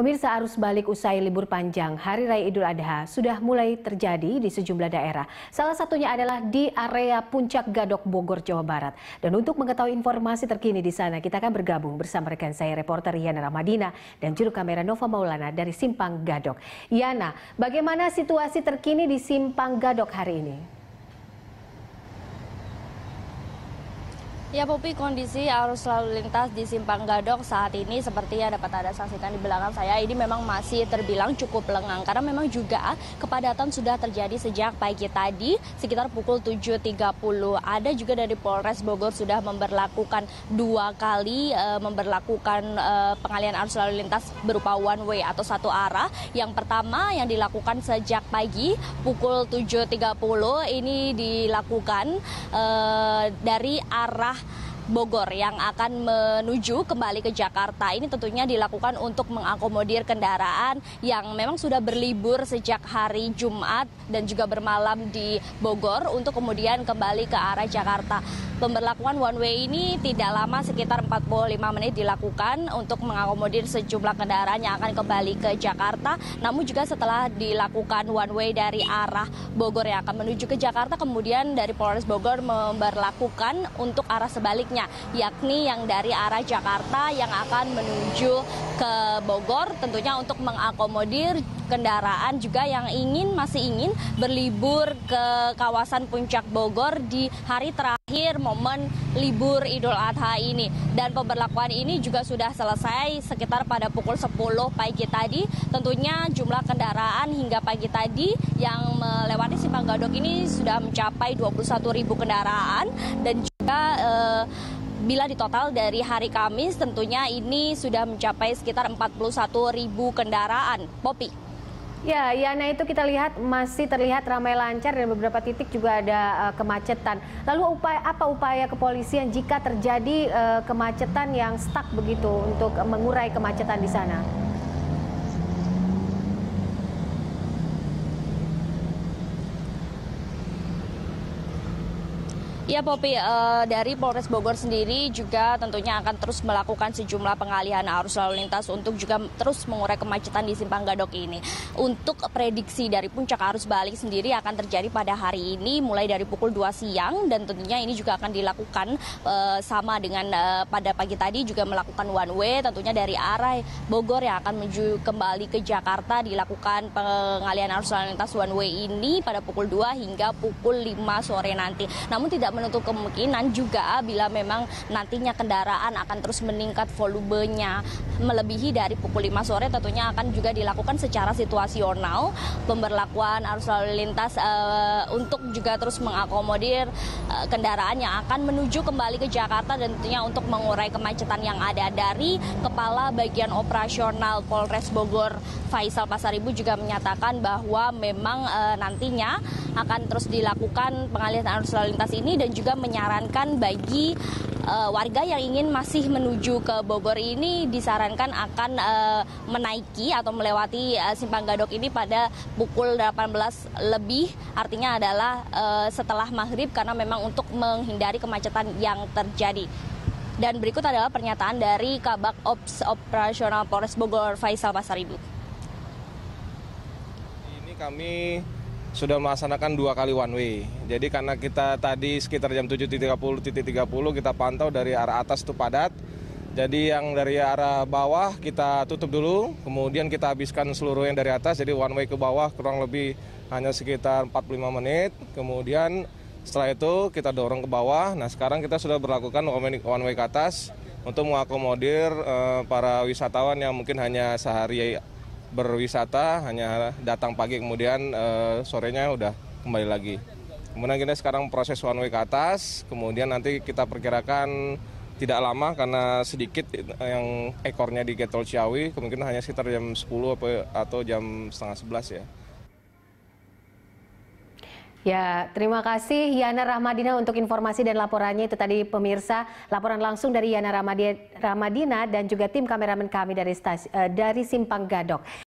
Pemirsa, arus balik usai libur panjang Hari Raya Idul Adha sudah mulai terjadi di sejumlah daerah. Salah satunya adalah di area Puncak Gadok, Bogor, Jawa Barat. Dan untuk mengetahui informasi terkini di sana, kita akan bergabung bersama rekan saya, reporter Yana Ramadina dan juru kamera Nova Maulana dari Simpang Gadok. Yana, bagaimana situasi terkini di Simpang Gadok hari ini? Ya Popi, kondisi arus lalu lintas di Simpang Gadok saat ini seperti yang dapat Anda saksikan di belakang saya, ini memang masih terbilang cukup lengang karena memang juga kepadatan sudah terjadi sejak pagi tadi sekitar pukul 7.30. Ada juga dari Polres Bogor sudah memberlakukan dua kali pengalihan arus lalu lintas berupa one way atau satu arah. Yang pertama yang dilakukan sejak pagi pukul 7.30 ini dilakukan dari arah Bogor yang akan menuju kembali ke Jakarta. Ini tentunya dilakukan untuk mengakomodir kendaraan yang memang sudah berlibur sejak hari Jumat dan juga bermalam di Bogor untuk kemudian kembali ke arah Jakarta. Pemberlakuan one way ini tidak lama, sekitar 45 menit dilakukan untuk mengakomodir sejumlah kendaraan yang akan kembali ke Jakarta. Namun juga setelah dilakukan one way dari arah Bogor yang akan menuju ke Jakarta, kemudian dari Polres Bogor memberlakukan untuk arah sebaliknya, yakni yang dari arah Jakarta yang akan menuju ke Bogor, tentunya untuk mengakomodir kendaraan juga yang masih ingin berlibur ke kawasan Puncak Bogor di hari terakhir momen libur Idul Adha ini. Dan pemberlakuan ini juga sudah selesai sekitar pada pukul 10 pagi tadi. Tentunya jumlah kendaraan hingga pagi tadi yang melewati Simpang Gadok ini sudah mencapai 21.000 kendaraan dan juga bila ditotal dari hari Kamis tentunya ini sudah mencapai sekitar 41.000 kendaraan. Popi. Ya, Yana, itu kita lihat masih terlihat ramai lancar dan beberapa titik juga ada kemacetan. Lalu apa upaya kepolisian jika terjadi kemacetan yang stuck begitu untuk mengurai kemacetan di sana? Ya Popi, dari Polres Bogor sendiri juga tentunya akan terus melakukan sejumlah pengalihan arus lalu lintas untuk juga terus mengurai kemacetan di Simpang Gadok ini. Untuk prediksi dari puncak arus balik sendiri akan terjadi pada hari ini mulai dari pukul 2 siang dan tentunya ini juga akan dilakukan sama dengan pada pagi tadi juga melakukan one way, tentunya dari arah Bogor yang akan menuju kembali ke Jakarta dilakukan pengalihan arus lalu lintas one way ini pada pukul 2 hingga pukul 5 sore nanti. Namun tidak menutup kemungkinan juga bila memang nantinya kendaraan akan terus meningkat volumenya melebihi dari pukul 5 sore, tentunya akan juga dilakukan secara situasional pemberlakuan arus lalu lintas untuk juga terus mengakomodir kendaraan yang akan menuju kembali ke Jakarta dan tentunya untuk mengurai kemacetan yang ada. Dari Kepala Bagian Operasional Polres Bogor Faisal Pasaribu juga menyatakan bahwa memang nantinya akan terus dilakukan pengalihan arus lalu lintas ini dan juga menyarankan bagi warga yang ingin masih menuju ke Bogor ini disarankan akan menaiki atau melewati Simpang Gadok ini pada pukul 18 lebih, artinya adalah setelah maghrib karena memang untuk menghindari kemacetan yang terjadi. Dan berikut adalah pernyataan dari Kabak Ops Operasional Polres Bogor Faisal Pasaribu. Ini kami sudah melaksanakan 2 kali one way. Jadi karena kita tadi sekitar jam 7.30 kita pantau dari arah atas itu padat. Jadi yang dari arah bawah kita tutup dulu, kemudian kita habiskan seluruh yang dari atas. Jadi one way ke bawah kurang lebih hanya sekitar 45 menit. Kemudian setelah itu kita dorong ke bawah. Nah sekarang kita sudah berlakukan one way ke atas untuk mengakomodir para wisatawan yang mungkin hanya sehari berwisata, hanya datang pagi kemudian sorenya udah kembali lagi. Kemudian kita sekarang proses one way ke atas, kemudian nanti kita perkirakan tidak lama karena sedikit yang ekornya di Getol Ciawi, kemungkinan hanya sekitar jam 10 atau jam setengah 11 ya. Ya, terima kasih Yana Ramadina untuk informasi dan laporannya. Itu tadi pemirsa, laporan langsung dari Yana Ramadina dan juga tim kameramen kami dari Simpang Gadok.